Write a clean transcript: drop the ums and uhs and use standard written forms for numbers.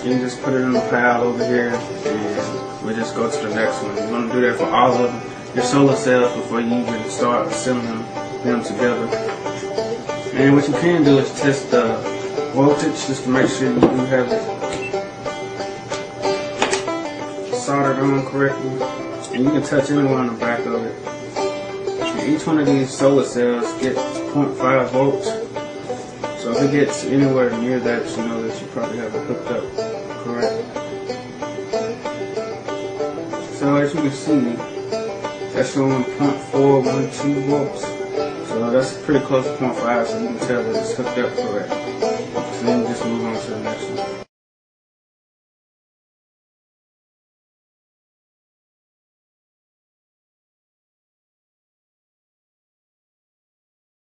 you just put it in the pile over here, and we just go to the next one. You want to do that for all of your solar cells before you even start assembling them together. And what you can do is test the voltage just to make sure you do have it soldered on correctly. And you can touch anywhere on the back of it. And each one of these solar cells gets 0.5 volts. So if it gets anywhere near that, you know that you probably have it hooked up correct. So as you can see, that's showing 0.412 volts. So that's pretty close to 0.5, so you can tell that it's hooked up correct. So then you just move on to the next one.